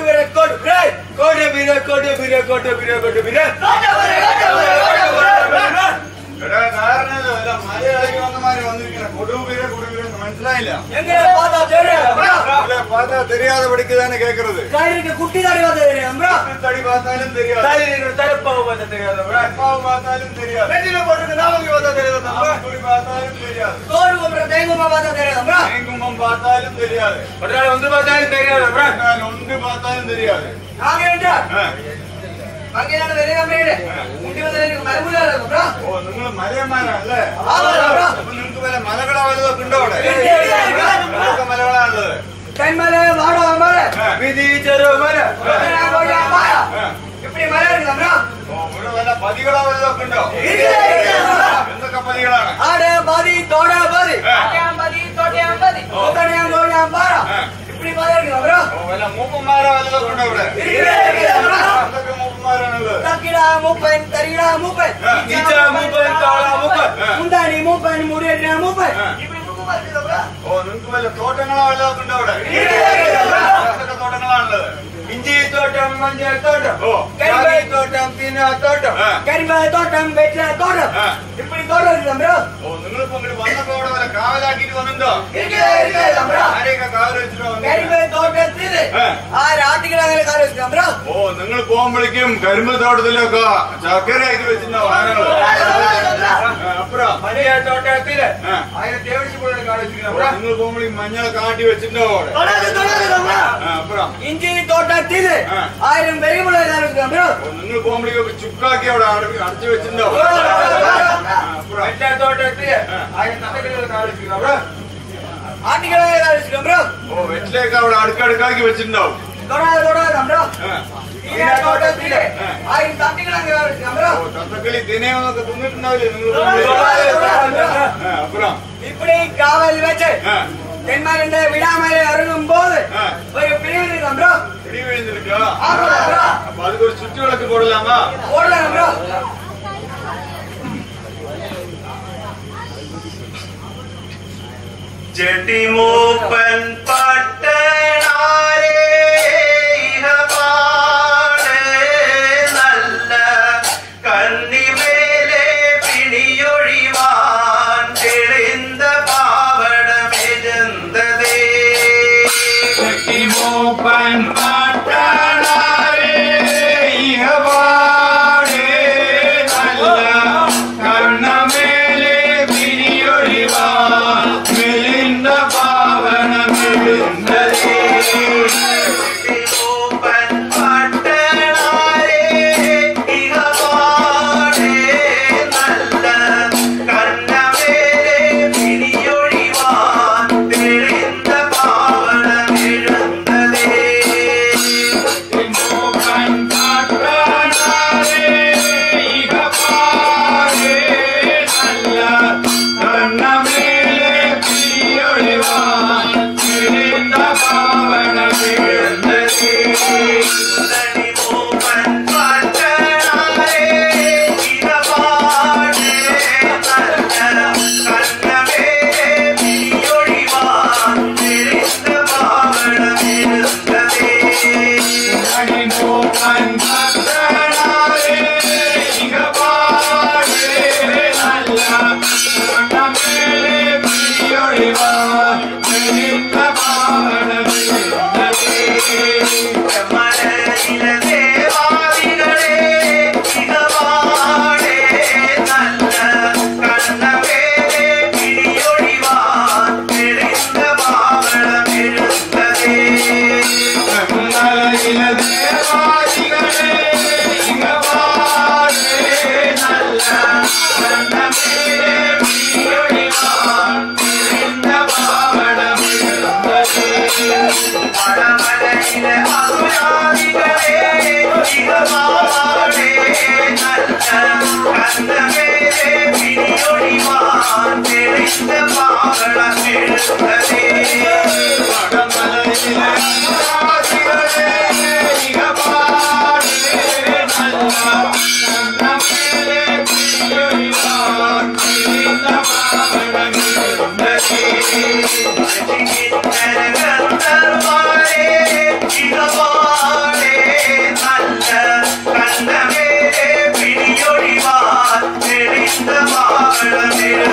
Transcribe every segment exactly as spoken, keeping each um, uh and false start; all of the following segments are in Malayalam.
bire kodu bire kodu bire kodu bire kodu bire kodu bire എടാ കാരണല്ലോ അല്ല മലയാളി വന്നമാര് വന്നിരിക്കുന്ന കൊടുപീര കൊടുപീര മനസ്സിലായില്ല പാത്താ തെരിയാതെ പഠിക്കുന്നതാണ് കേൾക്കുന്നത് കുട്ടി തടി തടി പാത്താലും തെരിയാതെ പാത്താലും തെരിയാതെ പാത്താലും തെരിയാതെ തേങ്ങുമ്പം പാത്താലും തെരിയാതെ ഒന്ന് പാത്താലും തെരിയാതെ ഒന്ന് പാത്താലും തെരിയാതെ അങ്ങനെയാണ് വരികമ്മയുടെ കുട്ടി ഓ നിങ്ങൾ മലയന്മാരാണല്ലേ അപ്പൊ നിങ്ങൾക്ക് വല്ല മലകള വലുതൊക്കെ ഉണ്ടോ അവിടെ മലകളാണുള്ളത് തെന്മല വാടമല വിധി ചെറുമല ഇപ്പടി മല இருக்குதா ഓ ഇവിടെ വല്ല പതികളോ വലുതൊക്കെ ഉണ്ടോ എന്തൊക്കെ പതികളാണ് ആടെ പതി തോട പതി പതി തോട്ടയാ പതി തോട്ടയാ തോടയാ പാറ ഇപ്പടി മല இருக்குதா ബ്രോ ഓ വല്ല മൂപ്പന്മാരോ വലുതൊക്കെ ഉണ്ടോ ഇവിടെ എന്തൊക്കെ മൂപ്പന്മാരാണുള്ളത് തക്കിട മൂപ്പൻ തരിട മൂപ്പൻ ഈച്ച മൂപ്പൻ കാള മൂപ്പൻ മുണ്ടാനി മൂപ്പൻ മുടിയട്ട മൂപ്പൻ ഇപ്പടി മൂപ്പൻ ബ്രോ ഓ നിങ്ങൾക്ക് വല്ല തോട്ടങ്ങളോ വലുതൊക്കെ ഉണ്ടോ അവിടെ എന്തൊക്കെ തോട്ടങ്ങളാണുള്ളത് ഇഞ്ചി തോട്ടം മഞ്ഞൾ തോട്ടം കരിമ്പ് തോട്ടം പിന്നെ തോട്ടം കരിമ്പ് തോട്ടം വെറ്റില തോട്ടം ഇപ്പടി തോട്ടം இருக்குதா ബ്രോ ഓ നിങ്ങളിപ്പോ ഇങ്ങോട്ട് വന്നപ്പോ അവിടെ വല്ല കാവലാക്കിട്ട് വന്നിട്ടുണ്ടോ ആരെയൊക്കെ കാവൽ വെച്ചിട്ടോ കരിമ്പ് തോട്ടത്തില് ആ രാത്രികൾ അങ്ങനെ കാവൽ വെച്ചിട്ടാ ബ്രോ ഓ നിങ്ങൾ പോകുമ്പോഴേക്കും കരിമ്പ് തോട്ടത്തിലൊക്കെ ചക്കരയാക്കി വെച്ചിട്ടുണ്ടോ വാഹനങ്ങള് അപ്പുറം മഞ്ഞ തോട്ടത്തില് അതിനെ തേടിച്ചു പോയി കാവൽ വെച്ചിട്ടാ നിങ്ങൾ പോകുമ്പോഴേക്കും മഞ്ഞൾ കാട്ടി വെച്ചിട്ടുണ്ടോ അവിടെ അപ്പുറം ഇഞ്ചി തോട്ടത്തില് ആയിരം വെളിമുള്ള കാവൽ വെച്ചിട്ടാ ബ്രോ നിങ്ങൾ പോകുമ്പോഴേക്കൊക്കെ ചുക്കാക്കി അവിടെ അടച്ചു വെച്ചിട്ടുണ്ടോ വെറ്റില തോട്ടത്തില് ആയിരം തത്തകൾ കാവൽ വെച്ചിട്ടാ ബ്രോ ആട്ടികളെ കാവൽ വെച്ചിട്ടാ ബ്രോ ഓ വെറ്റിലേക്ക് അവിടെ അടുക്കടുക്കാക്കി വെച്ചിട്ടുണ്ടാവും തൊടാതെ തൊടാതെ ബ്രോ ഈ തോട്ടത്തില് ആയിരം തത്തകൾ കാവൽ വെച്ചിട്ടാ ബ്രോ തത്തക്കളി ദിനയൊക്കെ തിന്നിട്ടുണ്ടാവില്ലേ നിങ്ങൾ അപ്പുറം ഇപ്പടി കാവൽ വെച്ച് തെന്മാരുടെ വിടാമല ഇറങ്ങുമ്പോൾ ഒരു പിരിവ് ബ്രോ പിടി വീഴുന്നിരിക്കുക അപ്പൊ അതൊക്കെ ഒരു ചുറ്റുവിളക്ക് പോടലാമാ ഓടலாம் ബ്രോ ചെടി മൂപ്പൻ പട്ടനാരേ ഇഹപാടെ നല്ല കണ്ണിമേലെ പിണിയൊഴിവാൻ തെളിந்த പാവടമെഴുന്തതേ ചെടി മൂപ്പൻ പട്ടനാരേ ഇഹപാടെ നല്ല കണ്ണമേലെ പിണിയൊഴിവാൻ മെലിந்த പാവനമെഴുന്തതേ മൂപ്പൻ പട്ടനാരേ ഇഹപാടെ നല്ല കണ്ണമേലെ പിണിയൊഴിവാൻ തെളിந்த പാവടമെഴുന്തതേ മൂപ്പൻ പട്ടനാരേ ഇഹപാടെ നല്ല കണ്ണമേലെ പിണിയൊഴിവാൻ മെലിந்த പാവനമെഴുന്തതേ തനി മൂപ്പൻ പട്ടനാരേ ഇഹപാടെ നല്ല കണ്ണമേലെ പിണിയൊഴിവാൻ തെളിந்த പാവടമെഴുന്തതേ മൂപ്പൻ പട്ടനാരേ ഇഹപാടെ നല്ല കണ്ണമേലെ പിണിയൊഴിവാൻ മെലിந்த പാവനമെഴുന്തതേ മലയിലെ ദേവാദികളെ ഇഹപാടെ നല്ല കണ്ണമേലെ പിണിയൊഴിവാൻ തെളിந்த പാവടമെഴുന്തതേ മലയിലെ ദേവാദികളെ ഇഹപാടെ നല്ല കണ്ണമേലെ പിണിയൊഴിവാൻ മെലിந்த പാവനമെഴുന്തതേ മലമലയിലെ അതുരാദികളെ ഇഹപാടെ നല്ല കണ്ണമേലെ പിണിയൊഴിവാൻ തെളിந்த പാവടമെഴുന്തതേ വടമലയിലെ ആദികളെ ഇഹപാടെ നല്ല കണ്ണമേലെ പിണിയൊഴിവാൻ മെലിந்த പാവനമെഴുന്തതേ ഗന്ധർവാരേ ഇഹപാടെ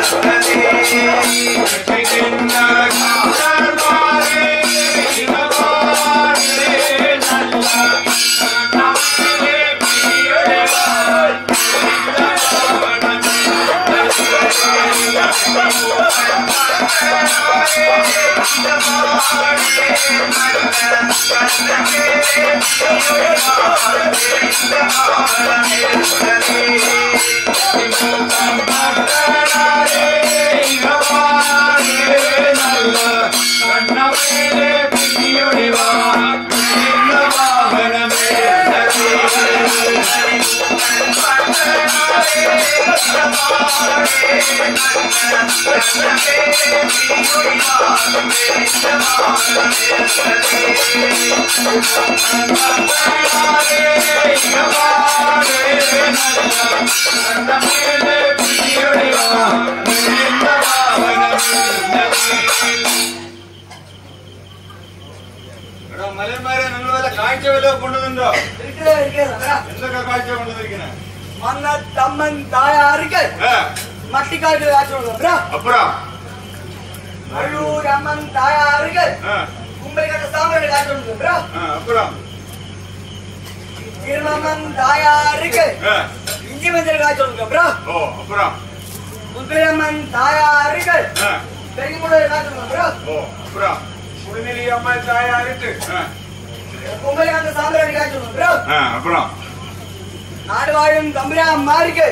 മലന്മാരെ നിങ്ങൾ വല്ല കാഴ്ച വല്ലതും കൊണ്ടുവന്നുണ്ടോ? എന്തൊക്കെ കാഴ്ച കൊണ്ടുവന്നിരിക്കുന്നത്? മന്ന തമ്മൻ തായാർക്ക് മട്ടിക്കാട്ട് കാഴ്ച അപ്പുറം അഴൂരമ്മൻ തായാർക്ക് കുമ്പലിക്കട്ട സാമ്പാട് കാഴ്ച അപ്പുറം തിരുമമ്മൻ തായാർക്ക് ഇഞ്ചി മഞ്ചൽ കാഴ്ച ഓ അപ്പുറം കുമ്പലമ്മൻ തായാർക്ക് പെരുമുള കാഴ്ച ഓ അപ്പുറം കുടിമിലി അമ്മൻ തായാർക്ക് കുമ്പലിക്കട്ട സാമ്പാട് കാഴ്ച അപ്പുറം നാടുവാഴും തമ്പുരാന്മാർക്ക്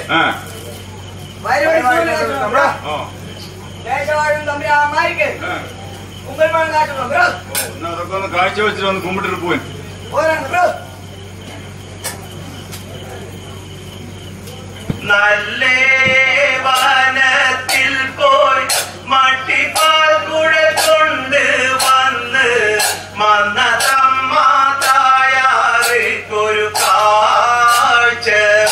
ദേശവാഴും തമ്പുരാന്മാർക്ക് കുമ്പൽമണം കാട്ടുന്നു ബ്രോ. അതൊക്കെ ഒന്ന് കാഴ്ച വെച്ചിട്ട് ഒന്ന് കുമ്പിട്ടിട്ട് പോയി പോരാണ് ബ്രോ. നല്ല വനത്തിൽ പോയി മട്ടിപ്പാൽ കുഴ കൊണ്ട് വന്ന് മന്നതമ്മ തായാറിക്കൊരു കാഴ്ച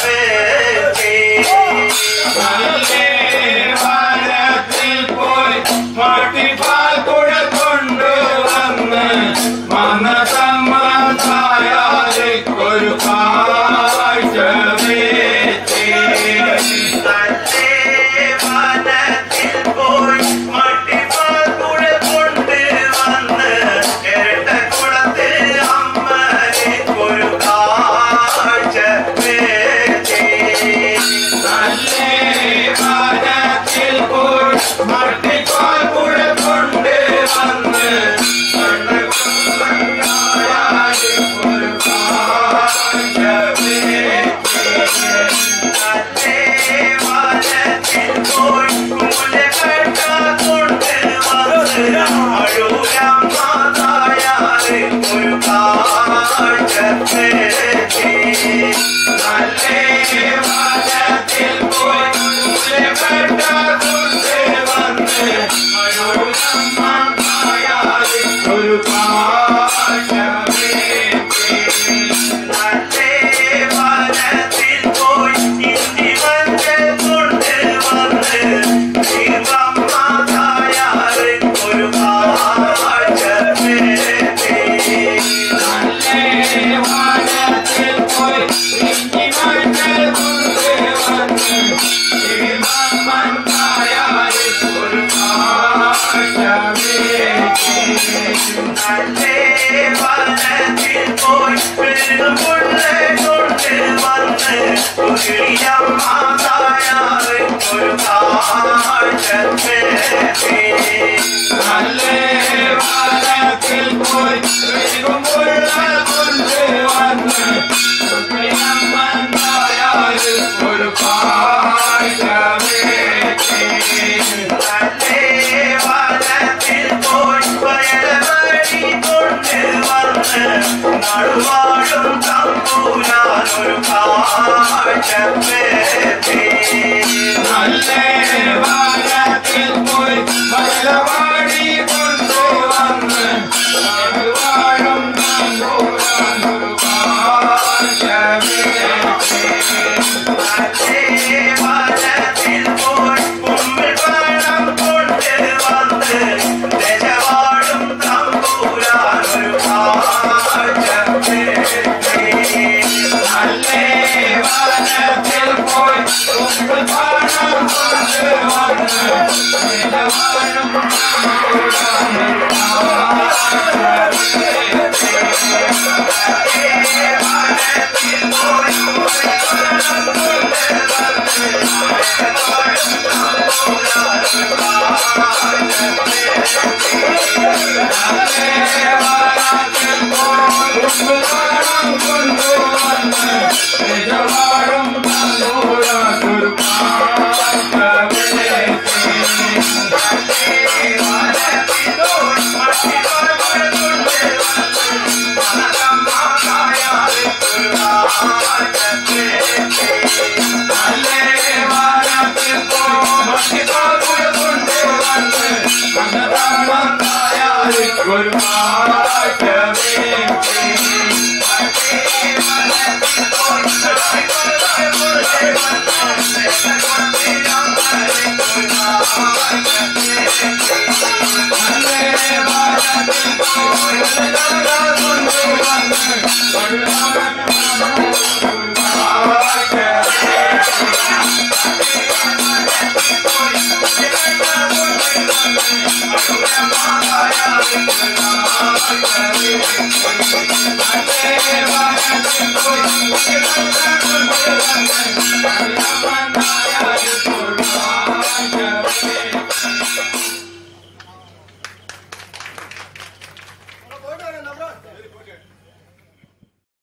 വനത്തിൽ പോയി മട്ടിപ്പാൽ കുഴ കൊണ്ട് വന്ന് മന്നതമ്മ തായാറിക്കൊരു കാഴ്ച All Thank you.